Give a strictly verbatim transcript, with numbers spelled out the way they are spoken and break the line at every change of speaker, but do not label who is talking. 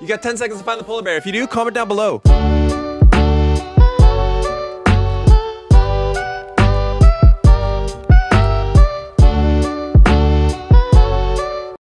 You got ten seconds to find the polar bear. If you do, comment down below.